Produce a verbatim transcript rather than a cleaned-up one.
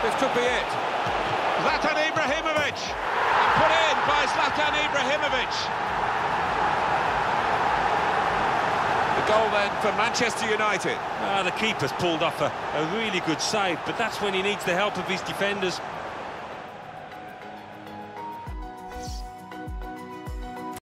This could be it. Zlatan Ibrahimovic. Put in by Zlatan Ibrahimovic. The goal then for Manchester United. Ah, the keeper's pulled off a, a really good save, but that's when he needs the help of his defenders.